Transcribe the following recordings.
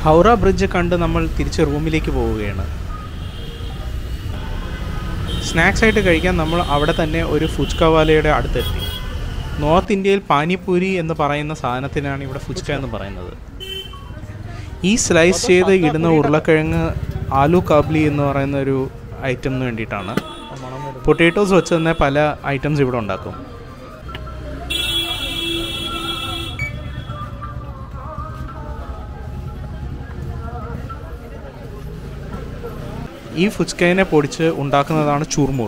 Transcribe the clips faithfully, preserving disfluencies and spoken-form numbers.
Howrah bridge കണ്ട് നമ്മൾ തിരിച്ച് റൂമിലേക്ക് പോവുകയാണ്. സ്നാക്സ് ആയിട്ട് കഴിക്കാൻ നമ്മൾ അവിടെ തന്നെ ഒരു ഫുച്കാവാലയുടെ അടുത്തെത്തി. നോർത്ത് ഇന്ത്യയിൽ പാനിപൂരി എന്ന് പറയുന്ന സാധനത്തിനാണ് ഇവിടെ ഫുച്ക എന്ന് പറയുന്നത്. ഈ സ്ലൈസ് ചെയ്ത് ഇടുന്ന ഉരുളക്കിഴങ്ങ് ആലു കാബ്ലി എന്ന് പറയുന്ന ഒരു ഐറ്റമിന് വേണ്ടിയിട്ടാണ്. പൊട്ടാറ്റോസ് വെച്ച് തന്നെ പല ഐറ്റംസ് ഇവിടെ ഉണ്ടാക്കും. ഈ ഫുച്കയെ പൊടിച്ച് ഉണ്ടാക്കുന്നതാണ് ചുർമുർ.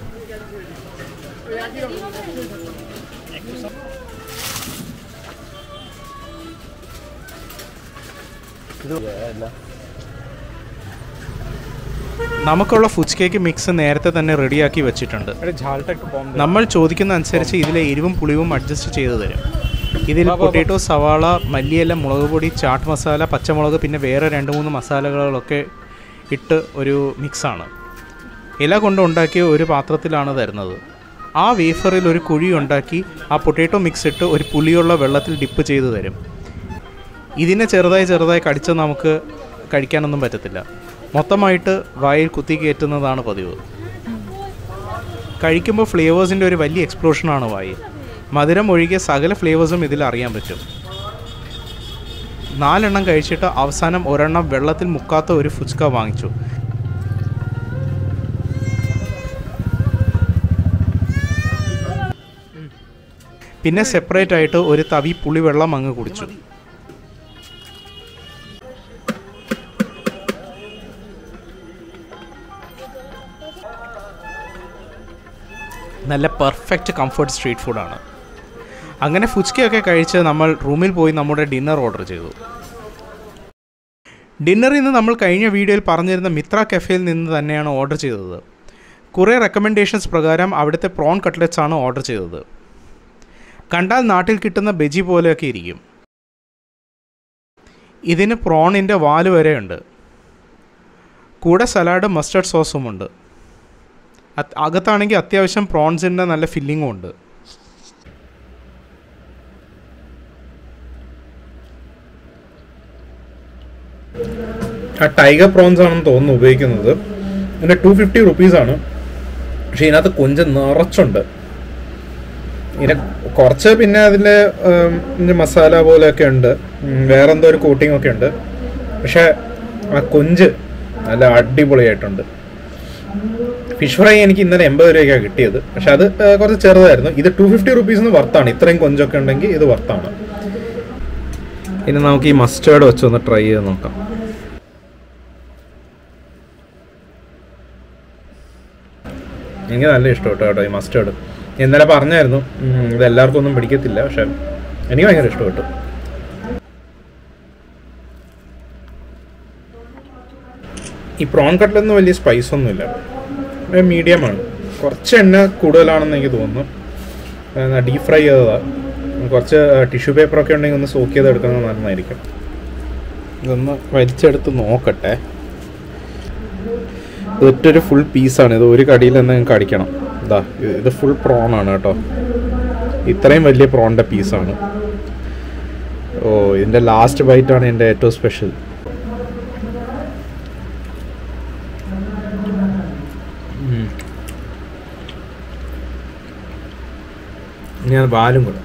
നമുക്കുള്ള ഫുച്കയ്ക്ക് മിക്സ് നേരത്തെ തന്നെ റെഡിയാക്കി വെച്ചിട്ടുണ്ട്. നമ്മൾ ചോദിക്കുന്ന അനുസരിച്ച് ഇതിലെ എരിവും പുളിവും അഡ്ജസ്റ്റ് ചെയ്ത് തരും. ഇതിൽ പൊട്ടാറ്റോ, സവാള, മല്ലിയില, മുളക് പൊടി, ചാട്ട് മസാല, പച്ചമുളക്, പിന്നെ വേറെ രണ്ട് മൂന്ന് മസാലകളൊക്കെ ഇട്ട് ഒരു മിക്സാണ്. ഇല കൊണ്ട് ഉണ്ടാക്കിയ ഒരു പാത്രത്തിലാണ് തരുന്നത്. ആ വേഫറിൽ ഒരു കുഴി ഉണ്ടാക്കി ആ പൊട്ടാറ്റോ മിക്സ് ഇട്ട് ഒരു പുളിയുള്ള വെള്ളത്തിൽ ഡിപ്പ് ചെയ്ത് തരും. ഇതിനെ ചെറുതായി ചെറുതായി കടിച്ച് നമുക്ക് കഴിക്കാനൊന്നും പറ്റത്തില്ല. മൊത്തമായിട്ട് വായിൽ കുത്തി കയറ്റുന്നതാണ് പതിവ്. കഴിക്കുമ്പോൾ ഫ്ലേവേഴ്സിൻ്റെ ഒരു വലിയ എക്സ്പ്ലോഷനാണ് വായിൽ. മധുരം ഒഴികെ സകല ഫ്ലേവേഴ്സും ഇതിൽ അറിയാൻ പറ്റും. നാലെണ്ണം കഴിച്ചിട്ട് അവസാനം ഒരെണ്ണം വെള്ളത്തിൽ മുക്കാത്ത ഒരു ഫുച്ക വാങ്ങിച്ചു. പിന്നെ സെപ്പറേറ്റ് ആയിട്ട് ഒരു തവി പുളിവെള്ളം അങ്ങ് കുടിച്ചു. നല്ല പെർഫെക്റ്റ് കംഫർട്ട് സ്ട്രീറ്റ് ഫുഡാണ്. അങ്ങനെ ഫുച്കയൊക്കെ കഴിച്ച് നമ്മൾ റൂമിൽ പോയി നമ്മുടെ ഡിന്നർ ഓർഡർ ചെയ്തു. ഡിന്നറിൽ നിന്ന് നമ്മൾ കഴിഞ്ഞ വീഡിയോയിൽ പറഞ്ഞിരുന്ന മിത്ര കഫേയിൽ നിന്ന് തന്നെയാണ് ഓർഡർ ചെയ്തത്. കുറേ റെക്കമെൻഡേഷൻസ് പ്രകാരം അവിടുത്തെ പ്രോൺ കട്ട്ലെറ്റ്സ് ആണ് ഓർഡർ ചെയ്തത്. കണ്ടാൽ നാട്ടിൽ കിട്ടുന്ന ബജി പോലെയൊക്കെ ഇരിക്കും. ഇതിന് പ്രോണിൻ്റെ വാല് വരെയുണ്ട്. കൂടെ സലാഡ്, മസ്റ്റർഡ് സോസുമുണ്ട്. അകത്താണെങ്കിൽ അത്യാവശ്യം പ്രോൺസിൻ്റെ നല്ല ഫില്ലിങ്ങും ഉണ്ട്. ആ ടൈഗർ പ്രോൺസ് ആണെന്ന് തോന്നുന്നു ഉപയോഗിക്കുന്നത്. ഇതിൻ്റെ ടു ഫിഫ്റ്റി റുപ്പീസാണ്. പക്ഷേ ഇതിനകത്ത് കൊഞ്ച് നിറച്ചുണ്ട്. ഇതിനെ കുറച്ച് പിന്നെ അതിൻ്റെ മസാല പോലെയൊക്കെ ഉണ്ട്, വേറെന്തോ ഒരു കോട്ടിംഗ് ഒക്കെ ഉണ്ട്. പക്ഷേ ആ കൊഞ്ച് നല്ല അടിപൊളിയായിട്ടുണ്ട്. ഫിഷ് ഫ്രൈ എനിക്ക് ഇന്നലെ എൺപത് രൂപയ്ക്കാണ് കിട്ടിയത്. പക്ഷെ അത് കുറച്ച് ചെറുതായിരുന്നു. ഇത് ടു ഫിഫ്റ്റി റുപ്പീസിന് വർത്താണ്. ഇത്രയും കൊഞ്ചൊക്കെ ഉണ്ടെങ്കിൽ ഇത് വർത്താണ്. ഇനി നമുക്ക് ഈ മസ്റ്റേർഡ് വെച്ചൊന്ന് ട്രൈ ചെയ്ത് നോക്കാം. എനിക്ക് നല്ല ഇഷ്ടപ്പെട്ടു കേട്ടോ ഈ മസ്റ്റേർഡ്. ഇന്നലെ പറഞ്ഞായിരുന്നു ഇത് എല്ലാവർക്കും ഒന്നും പിടിക്കത്തില്ല, പക്ഷെ എനിക്ക് ഭയങ്കര ഇഷ്ടപ്പെട്ടു. ഈ പ്രോൺ കട്ട്ലൊന്നും വലിയ സ്പൈസ് ഒന്നുമില്ല, മീഡിയമാണ്. കുറച്ച് എണ്ണ കൂടുതലാണെന്ന് എനിക്ക് തോന്നുന്നു. ഡീപ് ഫ്രൈ ചെയ്തതാണ്. കുറച്ച് ടിഷ്യൂ പേപ്പറൊക്കെ ഉണ്ടെങ്കിൽ ഒന്ന് സോക്ക് ചെയ്ത് എടുക്കുന്നത് നന്നായിരിക്കും. ഇതൊന്ന് വലിച്ചെടുത്ത് നോക്കട്ടെ. ഇതൊറ്റൊരു ഫുൾ പീസാണ്. ഇത് ഒരു കടിയിൽ തന്നെ നിങ്ങൾക്ക് അടിക്കണം. ഇതാ ഇത് ഫുൾ പ്രോണാണ് കേട്ടോ. ഇത്രയും വലിയ പ്രോണിൻ്റെ പീസാണ്. ഓ, ഇതിൻ്റെ ലാസ്റ്റ് ബൈറ്റാണ് എൻ്റെ ഏറ്റവും സ്പെഷ്യൽ. ഞാൻ വാലും കൂടെ.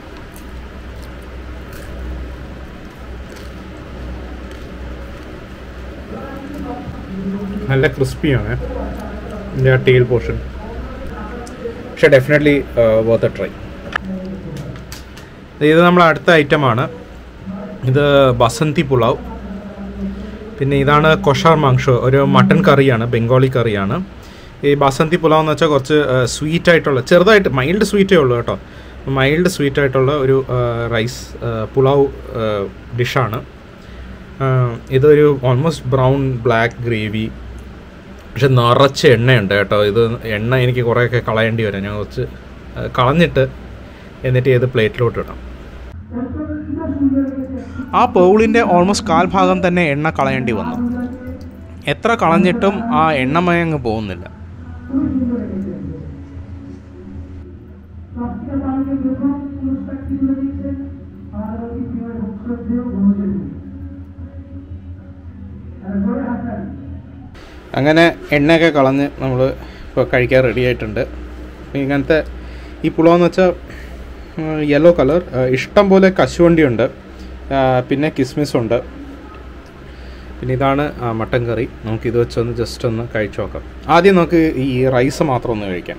നല്ല ക്രിസ്പിയാണ് ഇതിൻ്റെ ആ ടീൽ പോർഷൻ. പക്ഷേ ഡെഫിനറ്റ്ലി വർത്ത് എ ട്രൈ. ഇത് നമ്മളെ അടുത്ത ഐറ്റമാണ്. ഇത് ബസന്തി പുലാവ്. പിന്നെ ഇതാണ് കൊഷാർ മാംഷോ, ഒരു മട്ടൺ കറിയാണ്, ബംഗാളി കറിയാണ്. ഈ ബസന്തി പുലാവ് എന്ന് വെച്ചാൽ കുറച്ച് സ്വീറ്റ് ആയിട്ടുള്ള, ചെറുതായിട്ട് മൈൽഡ് സ്വീറ്റേ ഉള്ളൂ കേട്ടോ. മൈൽഡ് സ്വീറ്റ് ആയിട്ടുള്ള ഒരു റൈസ് പുലാവ് ഡിഷാണ്. ഇതൊരു ഓൾമോസ്റ്റ് ബ്രൗൺ ബ്ലാക്ക് ഗ്രേവി. പക്ഷെ നിറച്ച് എണ്ണയുണ്ട് കേട്ടോ. ഇത് എണ്ണ എനിക്ക് കുറേയൊക്കെ കളയേണ്ടി വരും. ഞാൻ കുറച്ച് കളഞ്ഞിട്ട് എന്നിട്ട് ഏത് പ്ലേറ്റിലോട്ട് ഇടാം. ആ പൗളിൻ്റെ ഓൾമോസ്റ്റ് കാൽ ഭാഗം തന്നെ എണ്ണ കളയേണ്ടി വന്നു. എത്ര കളഞ്ഞിട്ടും ആ എണ്ണമയങ്ങ് പോകുന്നില്ല. അങ്ങനെ എണ്ണയൊക്കെ കളഞ്ഞ് നമ്മൾ ഇപ്പോൾ കഴിക്കാൻ റെഡി ആയിട്ടുണ്ട്. ഇങ്ങനത്തെ ഈ പുളമെന്ന് വെച്ചാൽ യെല്ലോ കളർ, ഇഷ്ടം പോലെ കശുവണ്ടിയുണ്ട്, പിന്നെ കിസ്മിസുണ്ട്, പിന്നെ ഇതാണ് മട്ടൻ കറി. നമുക്കിത് വെച്ചൊന്ന് ജസ്റ്റ് ഒന്ന് കഴിച്ചു നോക്കാം. ആദ്യം നമുക്ക് ഈ റൈസ് മാത്രം ഒന്ന് കഴിക്കാം.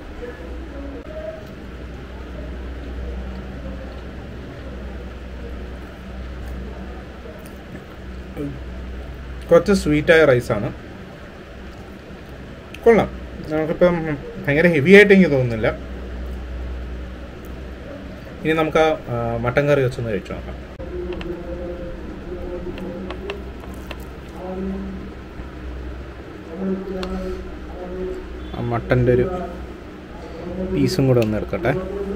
കുറച്ച് സ്വീറ്റായ റൈസാണ്, കൊള്ളാം. നമുക്കിപ്പം ഭയങ്കര ഹെവി ആയിട്ട് എനിക്ക് തോന്നുന്നില്ല. ഇനി നമുക്ക് ആ മട്ടൻ കറി വെച്ചൊന്ന് കഴിച്ചു നോക്കാം. ആ മട്ടൻ്റെ ഒരു പീസും കൂടെ ഒന്ന് എടുക്കട്ടെ.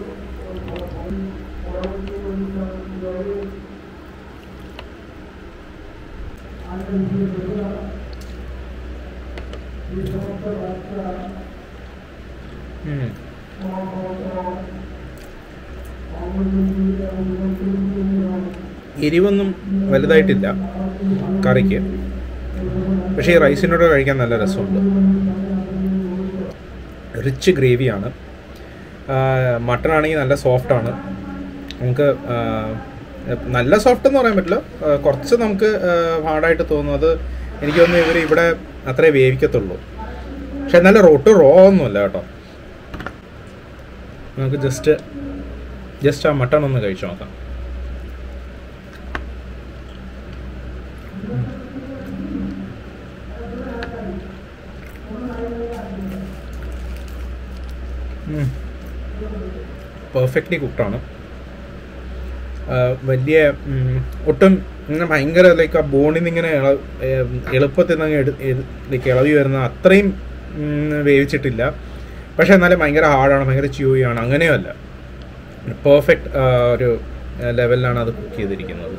എരിവൊന്നും വലുതായിട്ടില്ല കറിക്ക്, പക്ഷേ ഈ റൈസിനോട് കഴിക്കാൻ നല്ല രസമുണ്ട്. റിച്ച് ഗ്രേവിയാണ്. മട്ടൺ ആണെങ്കിൽ നല്ല സോഫ്റ്റാണ്. നമുക്ക് നല്ല സോഫ്റ്റ് എന്ന് പറയാൻ പറ്റില്ല, കുറച്ച് നമുക്ക് ഹാർഡായിട്ട് തോന്നും. അത് എനിക്ക് തോന്നുന്നു ഇവർ ഇവിടെ അത്രേ വേവിക്കത്തുള്ളൂ. പക്ഷെ എന്നാലും റൊട്ട് റോ ഒന്നുമല്ല കേട്ടോ. നമുക്ക് ജസ്റ്റ് ജസ്റ്റ് ആ മട്ടൺ ഒന്ന് കഴിച്ചു നോക്കാം. പെർഫെക്റ്റ്ലി കുക്ക്ഡാണ്. വലിയ ഒട്ടും ഇങ്ങനെ ഭയങ്കര ലൈക്ക് ആ ബോണിൽ നിന്ന് ഇങ്ങനെ എളുപ്പത്തിൽ നിന്ന് എടു ലൈക്ക് ഇളവി വരുന്ന അത്രയും വേവിച്ചിട്ടില്ല. പക്ഷെ എന്നാലും ഭയങ്കര ഹാർഡാണ്, ഭയങ്കര ച്യൂയാണ്, അങ്ങനെയല്ല. പെർഫെക്റ്റ് ഒരു ലെവലിലാണ് അത് കുക്ക് ചെയ്തിരിക്കുന്നത്.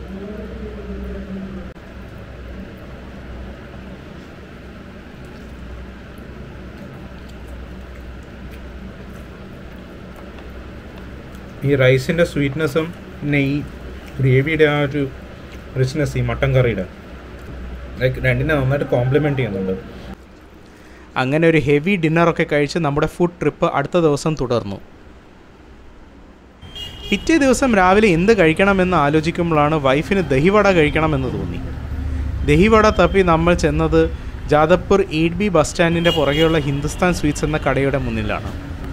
ഈ റൈസിൻ്റെ സ്വീറ്റ്നെസ്സും പിന്നെ ഈ ഗ്രേവിയുടെ ആ ഒരു റിച്ച്നെസ് ഈ മട്ടൻ കറിയുടെ ലൈക്ക് രണ്ടിനെ നന്നായിട്ട് കോംപ്ലിമെൻറ്റ് ചെയ്യുന്നുണ്ട്. അങ്ങനെ ഒരു ഹെവി ഡിന്നറൊക്കെ കഴിച്ച് നമ്മുടെ ഫുഡ് ട്രിപ്പ് അടുത്ത ദിവസം തുടർന്നു. പിറ്റേ ദിവസം രാവിലെ എന്ത് കഴിക്കണമെന്ന് ആലോചിക്കുമ്പോഴാണ് വൈഫിന് ദഹിവട കഴിക്കണമെന്ന് തോന്നി. ദഹിവട തപ്പി നമ്മൾ ചെന്നത് ജാദവ്പൂർ എയ്റ്റ് ബി ബസ് സ്റ്റാൻഡിൻ്റെ പുറകെയുള്ള ഹിന്ദുസ്ഥാൻ സ്വീറ്റ്സ് എന്ന കടയുടെ മുന്നിലാണ്.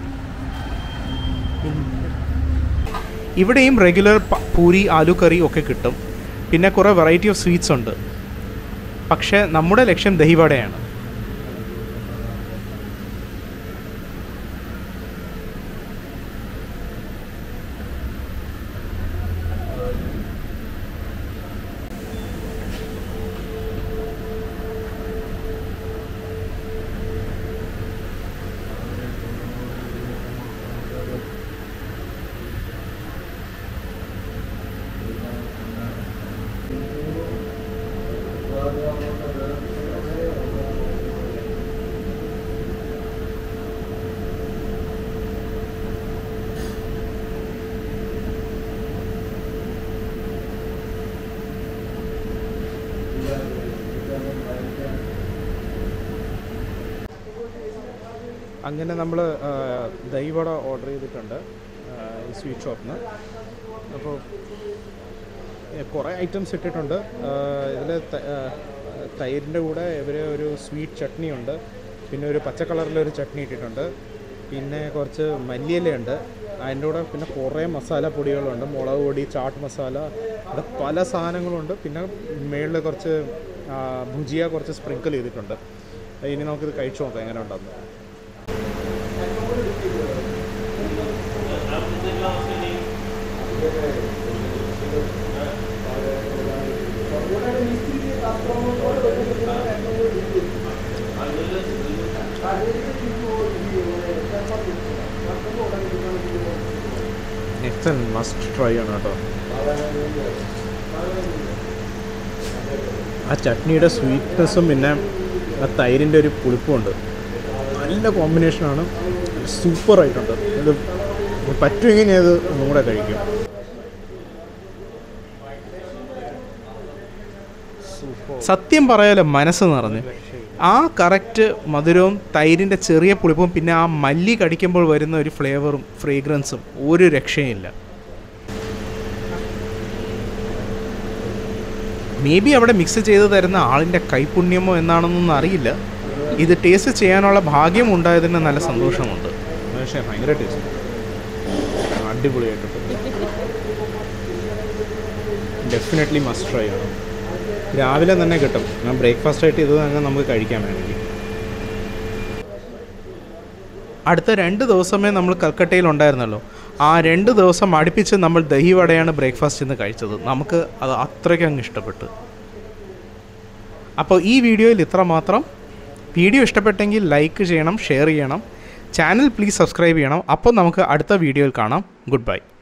ഇവിടെയും റെഗുലർ പൂരി, ആലു കറി ഒക്കെ കിട്ടും. പിന്നെ കുറേ വെറൈറ്റി ഓഫ് സ്വീറ്റ്സ് ഉണ്ട്. പക്ഷേ നമ്മുടെ ലക്ഷ്യം ദഹിവടയാണ്. അങ്ങനെ നമ്മൾ ദഹിവട ഓർഡർ ചെയ്തിട്ടുണ്ട് ഈ സ്വീറ്റ് ഷോപ്പിൽ നിന്ന്. അപ്പോൾ കുറേ ഐറ്റംസ് ഇട്ടിട്ടുണ്ട്. ഇതിൽ തൈരിൻ്റെ കൂടെ ഇവർ ഒരു സ്വീറ്റ് ചട്നി ഉണ്ട്, പിന്നെ ഒരു പച്ച കളറിലൊരു ചട്നി ഇട്ടിട്ടുണ്ട്, പിന്നെ കുറച്ച് മല്ലിയിലയുണ്ട് അതിൻ്റെ കൂടെ, പിന്നെ കുറേ മസാല പൊടികളുണ്ട്, മുളക് പൊടി, ചാട്ട് മസാല, അത് പല സാധനങ്ങളുണ്ട്. പിന്നെ മേളിൽ കുറച്ച് ഭുജിയ കുറച്ച് സ്പ്രിങ്കിൾ ചെയ്തിട്ടുണ്ട്. ഇനി നമുക്കിത് കഴിച്ചു നോക്കാം എങ്ങനെ ഉണ്ടെന്ന്. നെക്സ്റ്റ് മസ്റ്റ് ട്രൈ ആണ് കേട്ടോ. ആ ചട്നിയുടെ സ്വീറ്റ്നെസ്സും പിന്നെ ആ തൈരിൻ്റെ ഒരു പുളിപ്പുമുണ്ട്, നല്ല കോമ്പിനേഷനാണ്. സൂപ്പറായിട്ടുണ്ട്. ഇത് പറ്റുമെങ്കിൽ ഞാൻ ഇത് ഒന്നും കൂടെ കഴിക്കും. സത്യം പറയാലോ മനസ്സ് നിറഞ്ഞ് ആ കറക്റ്റ് മധുരവും തൈരിൻ്റെ ചെറിയ പുളിപ്പും പിന്നെ ആ മല്ലി കടിക്കുമ്പോൾ വരുന്ന ഒരു ഫ്ലേവറും ഫ്രേഗ്രൻസും ഒരു രക്ഷയില്ല. മേ ബി അവിടെ മിക്സ് ചെയ്ത് തരുന്ന ആളിൻ്റെ കൈപുണ്യമോ എന്നാണെന്നൊന്നും അറിയില്ല. ഇത് ടേസ്റ്റ് ചെയ്യാനുള്ള ഭാഗ്യം ഉണ്ടായതിന് നല്ല സന്തോഷമുണ്ട്. പക്ഷേ ഭയങ്കര ടേസ്റ്റ്, അടിപൊളിയായിട്ടുണ്ട്. ഡെഫിനറ്റ്ലി മസ്റ്റ് ട്രൈ ആണ്. രാവിലെ തന്നെ കിട്ടും. ഞാൻ ബ്രേക്ക്ഫാസ്റ്റ് ആയിട്ട് ഇത് തന്നെ നമുക്ക് കഴിക്കാൻ വേണമെങ്കിൽ. അടുത്ത രണ്ട് ദിവസമേ നമ്മൾ കൽക്കട്ടയിൽ ഉണ്ടായിരുന്നല്ലോ. ആ രണ്ട് ദിവസം അടുപ്പിച്ച് നമ്മൾ ദഹി വടയാണ് ബ്രേക്ക്ഫാസ്റ്റിൽ നിന്ന് കഴിച്ചത്. നമുക്ക് അത് അത്രയ്ക്ക് അങ്ങ് ഇഷ്ടപ്പെട്ടു. അപ്പോൾ ഈ വീഡിയോയിൽ ഇത്ര മാത്രം. വീഡിയോ ഇഷ്ടപ്പെട്ടെങ്കിൽ ലൈക്ക് ചെയ്യണം, ഷെയർ ചെയ്യണം, ചാനൽ പ്ലീസ് സബ്സ്ക്രൈബ് ചെയ്യണം. അപ്പോൾ നമുക്ക് അടുത്ത വീഡിയോയിൽ കാണാം. Good by.